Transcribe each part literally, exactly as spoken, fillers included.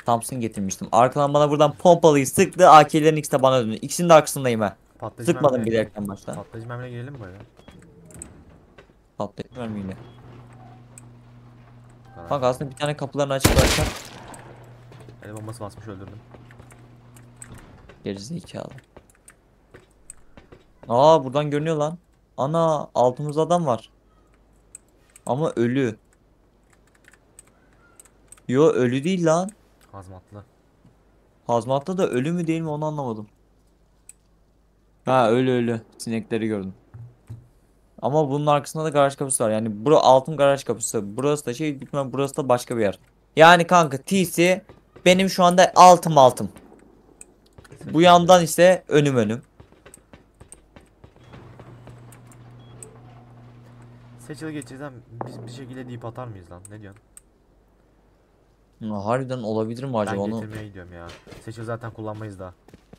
Thompson getirmiştim. Arkadan bana buradan pompalıyı sıktı. A K'lerin ikisi de bana döndü. İkisinin de arkasındayım ha. Patlayıcı Sıkmadım mermi. bilerekten başta. Patlayıcı mermiyle girelim mi böyle? Patlayıcı mermiyle. Garaj. Kanka aslında bir tane kapılarını açık bırakacağım. El bombası basmış öldürdüm. Gerizekalı. Aa buradan görünüyor lan. Ana altımızda adam var. Ama ölü. Yo ölü değil lan. Hazmatlı. Hazmatta da ölü mü değil mi onu anlamadım. Ha ölü ölü. Sinekleri gördüm. Ama bunun arkasında da garaj kapısı var. Yani bura altın garaj kapısı. Burası da şey büyük ihtimalle burası da başka bir yer. Yani kanka T C benim şu anda altım altım. Bu yandan ise önüm önüm. Seçili geçeceğiz biz bir şekilde deyip atar mıyız lan? Ne diyorsun? Ha, harbiden olabilir mi acaba Ben onu? getirmeye gidiyorum ya. Seçili zaten kullanmayız daha.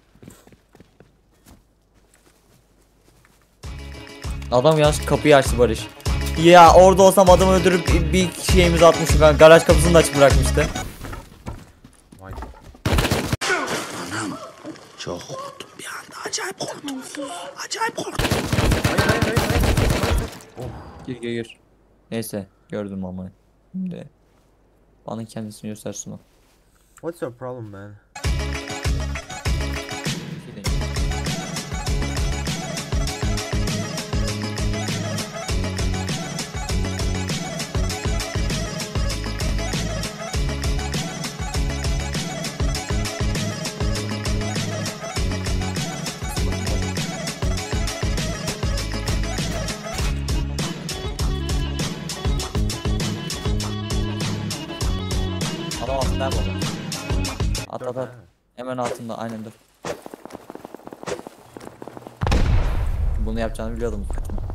Adam yanlış kapıyı açtı Barış. Ya orada olsam adamı öldürüp bir şeyimiz atmıştım ben. Garaj kapısını da açık bırakmıştı. Vay. Anam çok korktum bir anda acayip korktum. Acayip korktum. Hayır hayır hayır hayır. Oh. Gir gir gir. Neyse gördüm ama. Şimdi bana kendisini göstersin o. What's your problem man? Adam altında bu. At Dört at at. tane mi? Hemen altında aynen dur. Bunu yapacağını biliyordum.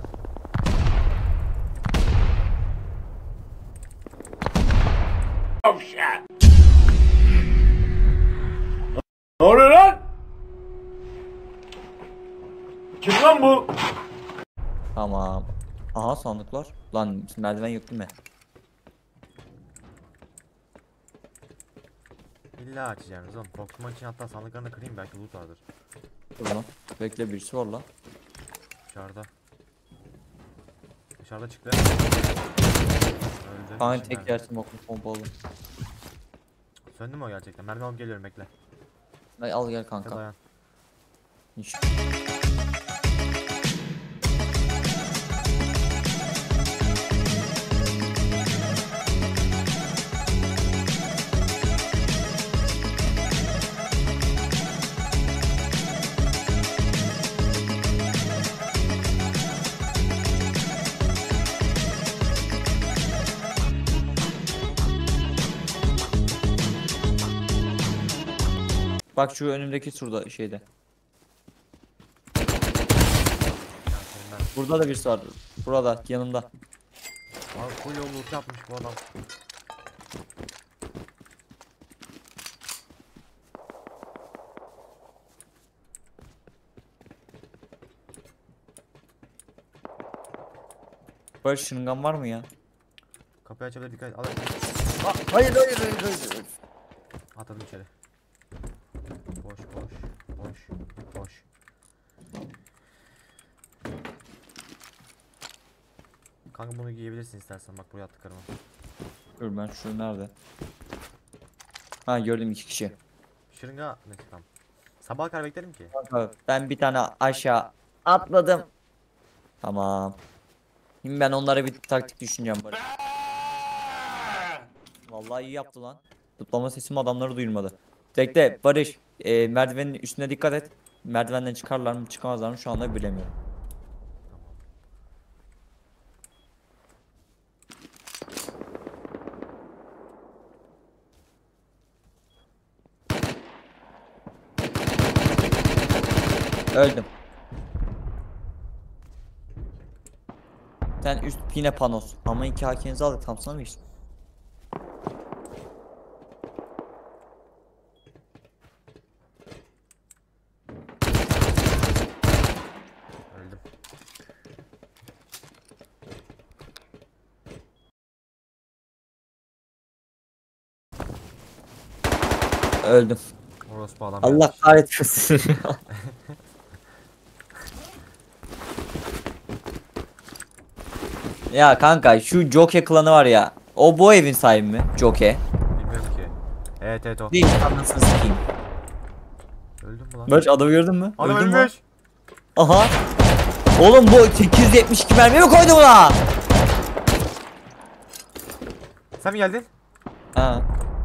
Ne oluyor lan? Kim lan bu? Tamam. Aha sandıklar. Lan merdiven yok değil mi? İlla açacağınız oğlum. Korkutmak için hatta sandıklarını kırayım belki loot vardır. Dur lan. Bekle birisi var lan. Dışarıda. Dışarıda çıktı. Öldü. Kanka İçinden. tek yersin bakın pompalı. Söndü mü o gerçekten? Mermi alıp geliyorum bekle. Ay al gel Sen kanka. dayan. İş. Bak şu önümdeki surda şeyde. Ya senin ben. Burada da birisi var. Burada yanımda. Abi full yol loot yapmış bu adam. Böyle şırıngan var mı ya? Kapıyı açabilir dikkat et. Al. Hayır hayır hayır hayır. Atladım içeri. Boş boş boş boş. Kanka bunu giyebilirsin istersen bak buraya attıklarımı. Dur ben şu nerede? Ha gördüm iki kişi. Şırınga neyse tamam. Sabah kadar beklerim ki. Kanka, ben bir tane aşağı atladım. Tamam. Şimdi ben onlara bir taktik düşüneceğim Barış. Vallahi iyi yaptı lan. Zıplama sesim adamları duyulmadı. Bekle Barış. E, merdivenin üstüne dikkat et. Merdivenden çıkarlar mı çıkamazlar mı şu anda bilemiyorum. Öldüm. Sen üst yine panos. Ama iki hakenizi aldık tam sana mı işte? Öldüm. Öldüm. Orospu adam Allah gelmiş. kahretmesin. Ya kanka şu Joke klanı var ya. O bu evin sahibi mi? Joke. Bilmiyorum ki. Evet evet o. Değil, anasını sikeyim. Öldün mü lan? Barış adamı gördün mü? Adam Öldün mü? ölmüş. Aha. Oğlum bu sekiz yüz yetmiş iki mermi mi koydu buna? Sen mi geldin? Ha.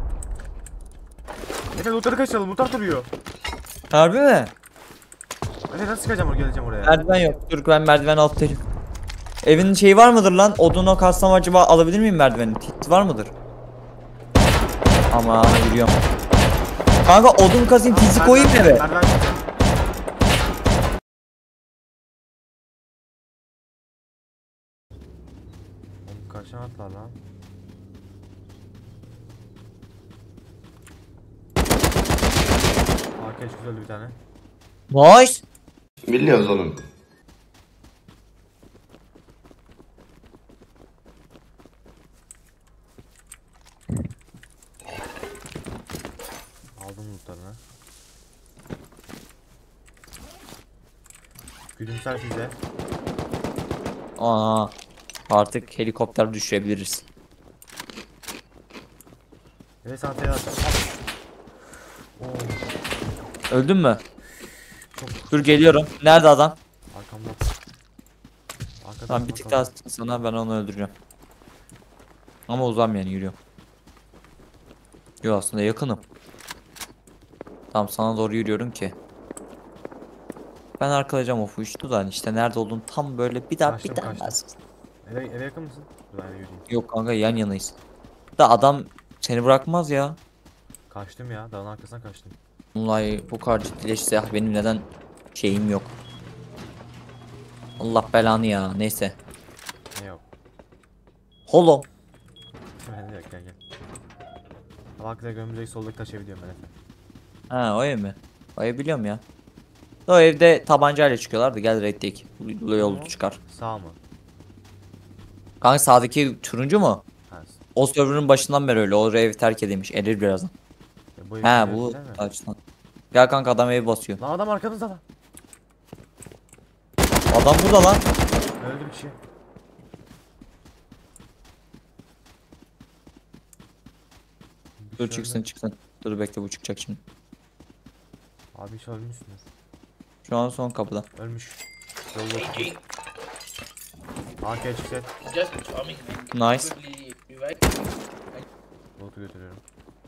Efe lootları kaçıralım. Lootlar duruyor. Harbi mi? Efe nasıl çıkacağım oraya geleceğim oraya? Merdiven yok. Dur ben merdiven alttayım. Evin şeyi var mıdır lan? Odunu kassam acaba alabilir miyim merdiveni? Tit var mıdır? Ama yürüyorum. Kanka odun kazayım tizi koyayım eve. Merdiven çıkacağım. Oğlum kaçan atlar lan. Arkaya çok öldü bir tane. Nice. Biliyoruz oğlum. Aldım lootlarını. Gülümser füze. Aa. Artık helikopter düşürebiliriz. Evet sana teyze attım. Oo, Öldün mü? Dur geliyorum. Nerede adam? arkamda. Arkadan Tamam bir tık daha sana ben onu öldüreceğim. Ama uzam yani yürüyorum. Yo aslında yakınım. Tamam sana doğru yürüyorum ki. Ben arkalayacağım o fuştu da hani işte nerede olduğunu tam böyle bir daha Kaçtım, bir daha kaçtım. bas. Eve, eve yakın mısın? Dur ben yürüyeyim. Yok kanka yan yanayız. Da adam seni bırakmaz ya. Kaçtım ya. Dağın arkasına kaçtım. Vallahi bu kadar ciddileşse ah, benim neden şeyim yok. Allah belanı ya neyse. Ne yok. Holo. Ben de yok gel gel. Bak da gömüleği soldaki taşıyabiliyorum ben Efe. Ha o ev mi? O ev biliyorum ya. O evde tabancayla çıkıyorlardı gel raid'deki. Bu yolu çıkar. Sağ mı? Kanka sağdaki turuncu mu? Ha. O server'ın başından beri öyle. O evi terk edilmiş. Erir birazdan. Ya bu ev He biliyorsun bu değil mi? açıdan. Gel kanka adam evi basıyor. Lan adam arkanızda lan. Adam burada lan. Öldü bir kişi. Bir Dur kişi çıksın öldü. çıksın. Dur bekle bu çıkacak şimdi. Abi hiç ölmüşsünüz. Şu an son kapıda. Ölmüş. Yolda çıktı. A K çıkset. Just farming. Nice. Quickly revive. Loot'u götürüyorum.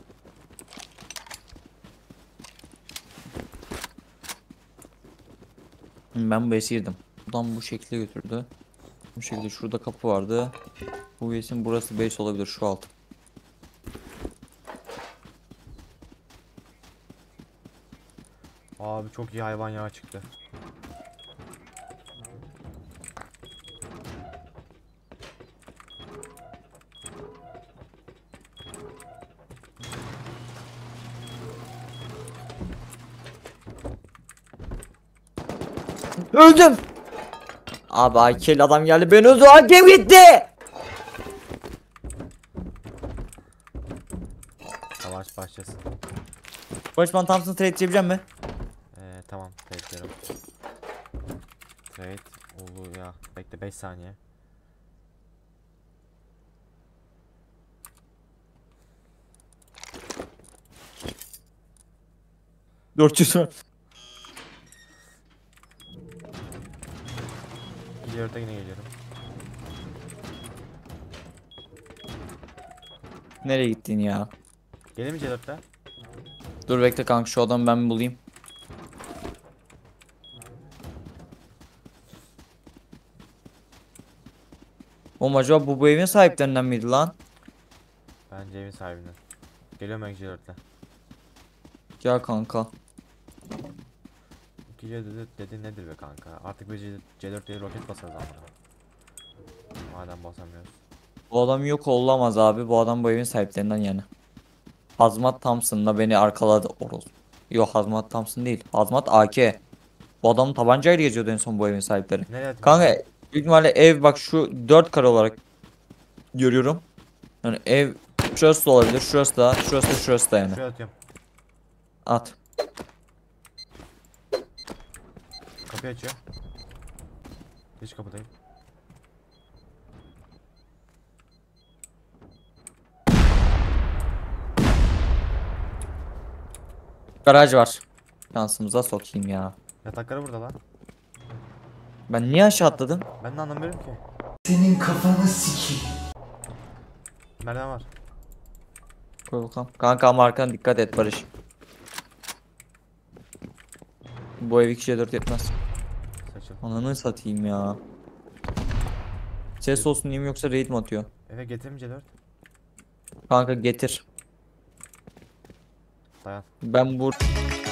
Hı, ben bu base girdim. Buradan bu şekilde götürdü. Bu şekilde şurada kapı vardı. Bu base'in burası base olabilir şu alt. Abi çok iyi hayvan yağı çıktı. Öldüm. Abi A K'li adam geldi beni öldü. A K'm gitti. Savaş başlasın. Barışman Thompson'ı trade edebilecek mi? Ee, tamam trade'lerim. Trade oldu ya. Bekle beş saniye. dört yüz var. İleride yine geliyorum. Nereye gittin ya? Gelir mi C dörtte? Dur bekle kanka şu adamı ben bir bulayım. Oğlum acaba bu, bu evin sahiplerinden miydi lan? Bence evin sahibinden. Geliyorum ben C dörtte. Gel kanka. İki C dört dedi nedir be kanka? Artık bir C dört değil roket basarız ama. Madem basamıyoruz. Bu adam yok olamaz abi. Bu adam bu evin sahiplerinden yani. Hazmat Thompson'la beni arkaladı Oroz. Yok Hazmat Thompson değil. Hazmat A K. Bu adam tabancayla geziyordu en son bu evin sahipleri. Nereye atayım? Kanka büyük ihtimalle ev bak şu dört kare olarak görüyorum. Yani ev şurası da olabilir. Şurası da, şurası da, şurası da yani. Şuraya atıyorum. At. Kapıyı açıyor. Hiç kapıdayım. Garaj var. Şansımıza sokayım ya. Yatakları burada lan. Ben niye aşağı atladım? Ben de anlamıyorum ki. Senin kafanı sikeyim. Merdiven var. Koy bakalım. Kanka ama arkana dikkat et Barış. Bu ev iki dört yetmez. Saçıl. Ananı satayım ya. Ses olsun diyeyim yoksa raid mi atıyor? Eve getireyim C dört. Kanka getir. Dayan. Ben bu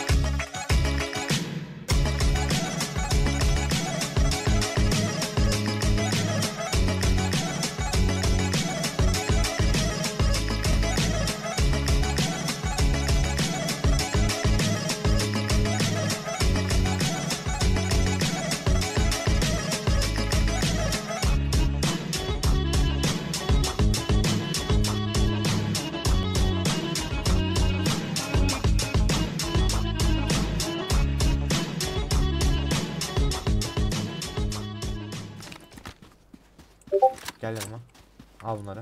Gel yanıma. Al bunları.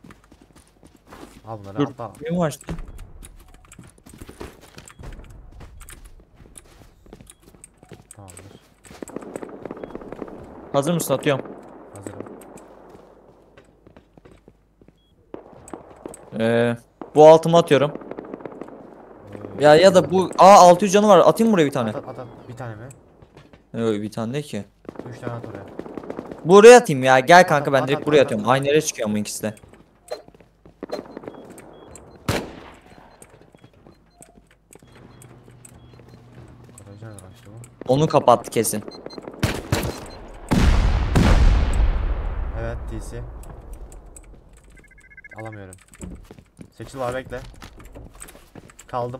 Al bunları. dur. Atla. Benim açtı. Tamamdır. Hazır mısın? Atıyorum. Hazırım. Ee, bu altıma atıyorum. Ee, Ya ya da bu aa altı yüz canı var. Atayım mı buraya bir tane? At at at. at. Bir tane mi? Yok bir tane değil ki. Üç tane at oraya. Buraya atayım ya. Gel kanka At, ben at, direkt at, buraya at, atıyorum. at. Aynı yere çıkıyor ama ikisi de. Garajı nereden açtı bu? Onu kapattı kesin. Evet T C. Alamıyorum. Seçil var bekle. Kaldım.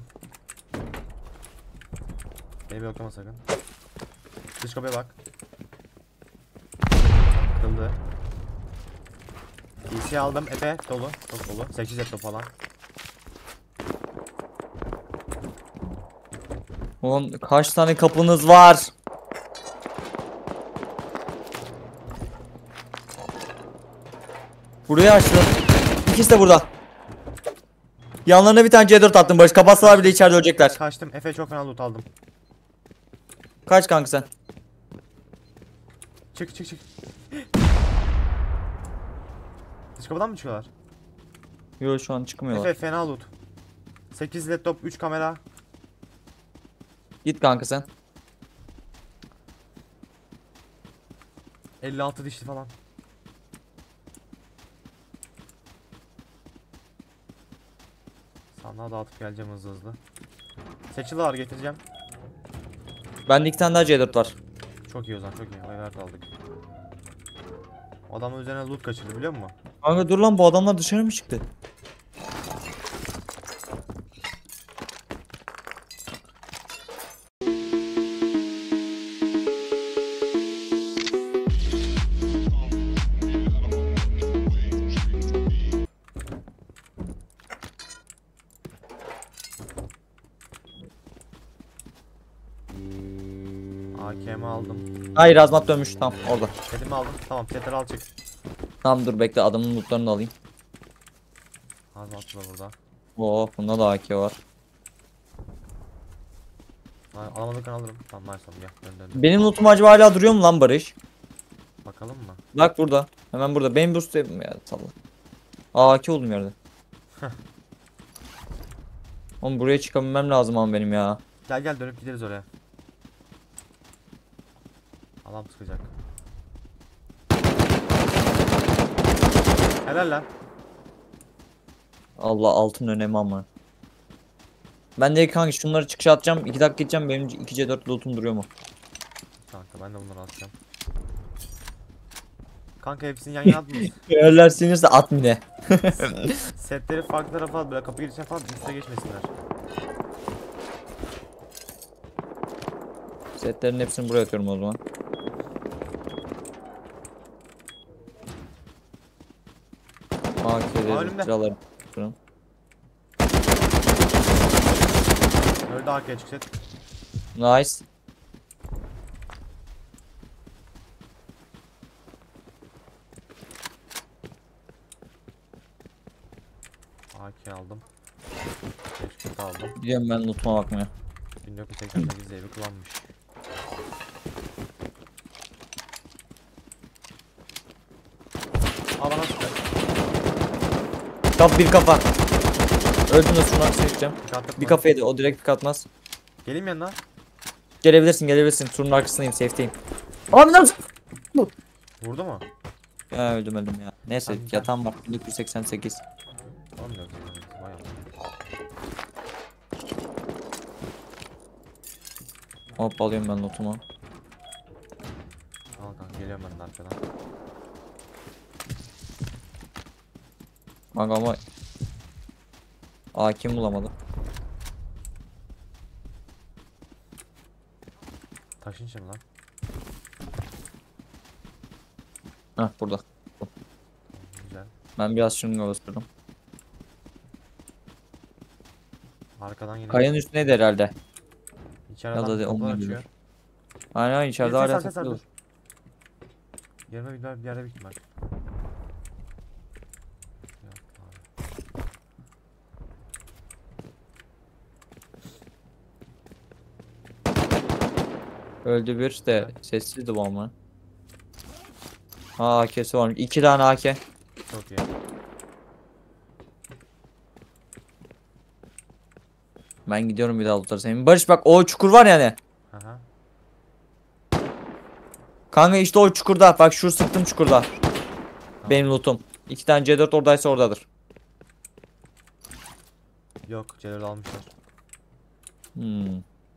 Beni bir yoklama sakın. Dış kapıya bak. Kıldı. T C aldım. Epe dolu. Çok dolu. sekiz epe falan. Oğlum kaç tane kapınız var? Buraya açtım. İkisi de burada. Yanlarına bir tane C dört attım Barış. Kapatsalar bile içeride ölecekler. Kaçtım. Efe çok fena loot aldım. Kaç kanka sen? Çık çık çık. Dış kapıdan mı çıkıyorlar? Yok şu an çıkmıyorlar. Efe fena loot. sekiz laptop, üç kamera. Git kanka sen. elli altı dişli falan. Sandığa dağıtıp geleceğim hızlı hızlı. Seçili var getireceğim. Bende iki tane daha C dört var. Çok iyi o zaman çok iyi. Ayart aldık. Adamın üzerine loot kaçırdı biliyor musun? Kanka dur lan bu adamlar dışarı mı çıktı? A K M aldım. Hayır azmat dönmüş tam orada. Kedimi aldım. Tamam setleri al çık. Tamam dur bekle adamın lootlarını da alayım. Azmatlı da burada. Oo bunda da A K var. Al- Alamadık alırım. Tamam nice oğlum gel. Dön dön dön. Benim lootum acaba hala duruyor mu lan Barış? Bakalım mı? Bak burada. Hemen burada. Benim boost evim ya salla. Aa A K oldum yerde. Oğlum buraya çıkabilmem lazım ama benim ya. Gel gel dönüp gideriz oraya. Adam sıkacak. Helal lan. Allah altın önemi ama. Ben de kanka şunları çıkışa atacağım. iki dakika gideceğim. Benim iki C dört lootum duruyor mu? Kanka ben de bunları atacağım. Kanka hepsini yan yana atmış. Yerler sinirse at mine. Setleri farklı tarafa at. Böyle kapı girişine falan üstüne geçmesinler. Setlerin hepsini buraya atıyorum o zaman. Aa, A K'leri, önümde. silahları. Öldü Öldü arkaya çık set. Nice. A K aldım. Headshot aldım. Gidiyorum ben lootuma bakmaya. bin dokuz yüz seksen sekiz evi kullanmış. Al bana sıkı. Kap bir kafa. Öldüm de şunu seçeceğim. Pik attık Bir mı? kafa yedi, o direkt pik atmaz. Geleyim yanına. Gelebilirsin gelebilirsin. Surun arkasındayım, safe'teyim. Abi nasıl? Vurdu mu? Ya öldüm öldüm ya. Neyse Tamam, yatağım var. bin dokuz yüz seksen sekiz. on dört. Vay Allah. Hop alıyorum ben lootumu. Al kanka geliyorum ben de arkadan. Bak ama hakim bulamadı. Taşın şimdi lan. Heh burada. Güzel. Ben biraz şunu gösteririm. Arkadan yine. Kayanın üstündeydi herhalde. İçeride Ya da adam de kapılar onunla açıyor. gelir. Aynen aynen içeride Bir ses hala al, ses al, takılıyor. dur. Yerime bir, bir yerde büyük ihtimal. Yok abi. Öldü bir de sessizdi bu ama. Ha A K'si varmış. İki tane A K. Çok iyi. Ben gidiyorum bir daha lootlara senin. Barış bak o çukur var yani. Aha. Kanka işte o çukurda. Bak şu sıktım çukurda. Benim lootum. İki tane C dört oradaysa oradadır. Yok C dört almışlar. Hmm.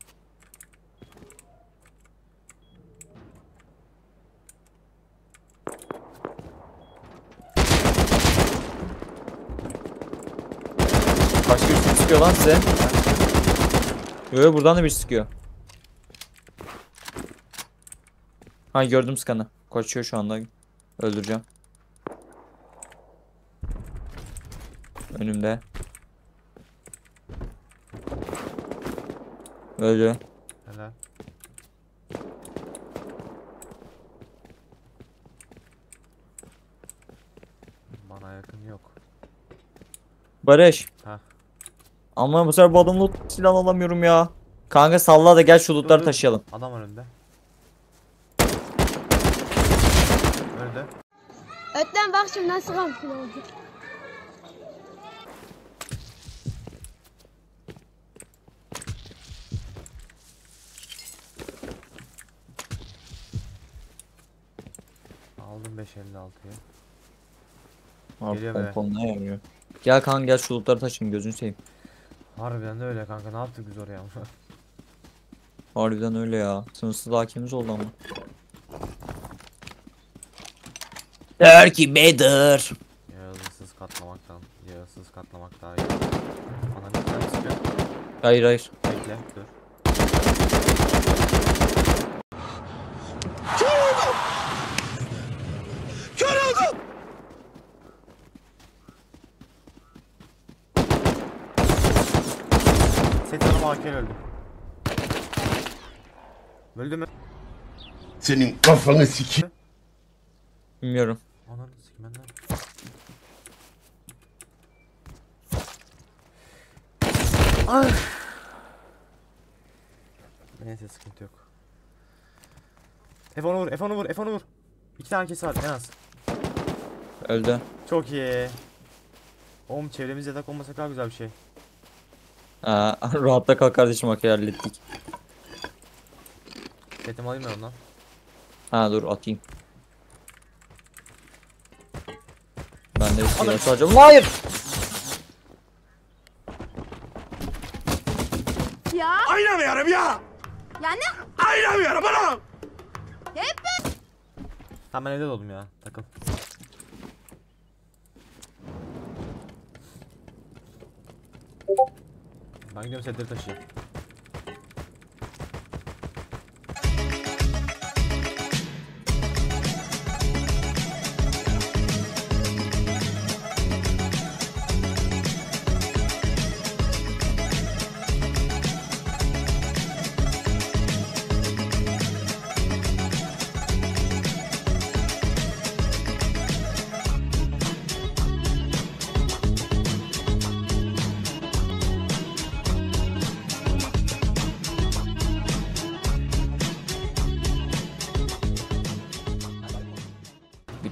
Başka bir şey sıkıyor lan size. Yo buradan da bir sıkıyor. Ha gördüm skanı. Kaçıyor şu anda. Öldüreceğim. Önümde. Öldü. Helal. Bana yakın yok. Barış. Ha. Ama bu sefer bu adamın loot silah alamıyorum ya. Kanka salla da gel şu lootları Dur, dur. taşıyalım. Adam önünde. Öldü. Ötten bak şimdi nasıl kalkıyor oldu. Aldım beş elli altıyı. Abi Geliyor be. pompon ne yarıyor? Gel kanka gel şu lootları taşıyın gözünü seveyim. Harbiden de öyle kanka, ne yaptık biz oraya? Harbiden öyle ya. Sınırsız hakimiz oldu ama. Der ki Bedir. Yağsız katlamaktan, yağsız katlamak daha iyi. Ana bir tane sıkıyor. Hayır hayır. Bekle, dur. Set hanım A K öldü. Öldü mü? Senin kafanı sikeyim. Bilmiyorum. Ananı sikim benden. Ay. Neyse sıkıntı yok. F onu vur, F onu vur, F onu vur. İki tane kesi var en az. Öldü. Çok iyi. Oğlum çevremizde yatak olmasa kadar güzel bir şey. Aa, rahatta kal kardeşim hak hallettik. Setimi alayım ben ondan. Ha dur atayım. Ben de bir şeyler soracağım. Hayır. Ya Oynamıyorum ya. yani Oynamıyorum oğlum. Tamam ben evde doldum ya. Takıl. Ben gidiyorum setleri taşıyayım.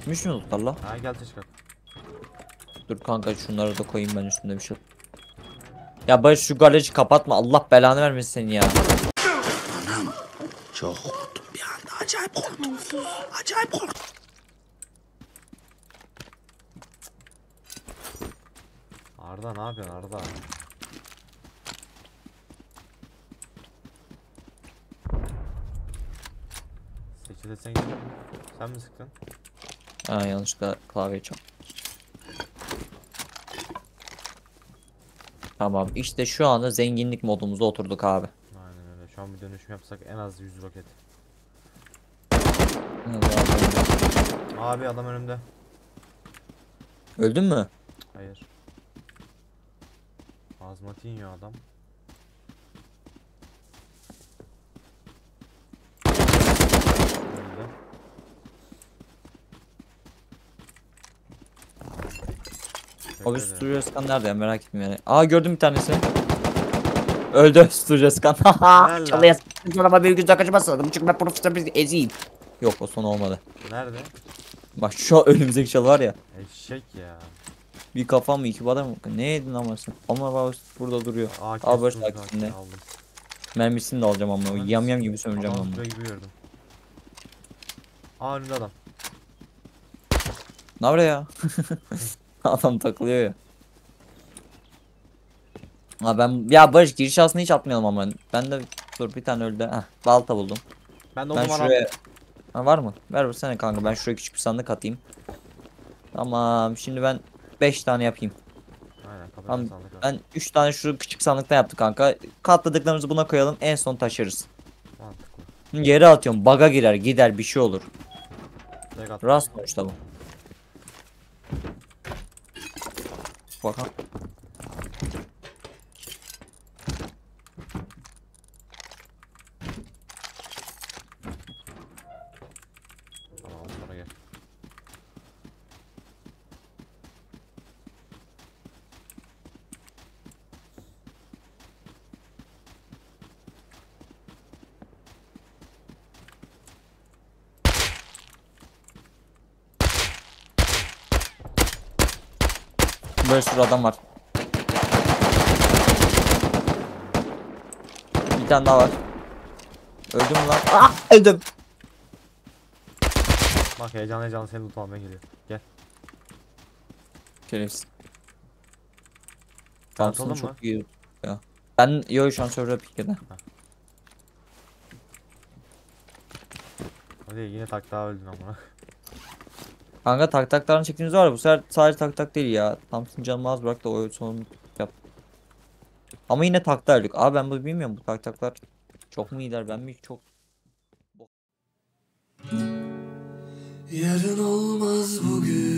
Bitmiş mi lootlar la? Ha gel çıkar. Dur kanka şunları da koyayım ben üstünde bir şey. Ya Barış şu garajı kapatma, Allah belanı vermesin seni ya. Anam çok korktum bir anda. Acayip korktum. Acayip korktum. Arda ne yapıyorsun Arda? Seçilde sen sen mi sıktın? Ha yanlışlıkla klavye çal. Tamam işte şu anda zenginlik modumuza oturduk abi. Aynen öyle. Şu an bir dönüşüm yapsak en az yüz roket. Abi adam önümde. Öldün mü? Hayır. Azmatı yiyor adam. Öldü. O bir Teşekkür ederim. Studio Scan nerede ya, merak ettim yani. Aa gördüm bir tanesini. Öldü Studio Scan. Helal. Çalıyas. Ama bir güzel kaçmasın. Çünkü ben profesör bir eziyim. Yok o son olmadı. Nerede? Bak şu an önümüzdeki çalı var ya. Eşek ya. Bir kafa mı iki bana mı? Ne yedin ama sen? Ama bak burada duruyor. A K Al Barış sunucu takisinde. aldım. Mermisini de alacağım ama. Ananı Yam yam sikeyim. gibi sömüreceğim Adam ama. şuraya gibi gördüm. Aa önünde adam. Ne var ya? Adam takılıyor ya. Ha ben ya Barış giriş aslında hiç atmayalım ama ben de dur bir tane öldü. Heh, balta buldum. Ben de o Ben numara şuraya ha, var mı? Ver versene kanka, ben şuraya küçük bir sandık atayım. Tamam şimdi ben beş tane yapayım. Aynen kapıdan Tamam, sandık var. ben üç tane şu küçük sandıkta yaptık kanka. Katladıklarımızı buna koyalım, en son taşırız. Mantıklı. Yere atıyorum, baga girer gider bir şey olur. Tek at. Rast sonuçta bu. Bakalım. Tamam sonra gel. Böyle sürü adam var. Bir tane daha var. Öldüm mü lan? Ah öldüm. Bak heyecan heyecan seni loot almaya geliyor. Gel. Şerefsiz. Sen Thompson atıldın mı? çok iyi ya. Ben yo şu an server pikede. Hadi yine tak daha öldün ama. Kanka tak taklarını çektiğimiz var ya, bu sefer sadece tak tak değil ya. Thompson canımı az bırak da o sonunu yap. Ama yine takta öldük. Abi ben bunu bilmiyorum, bu tak taklar çok mu iyiler, ben mi çok. Yarın olmaz bugün.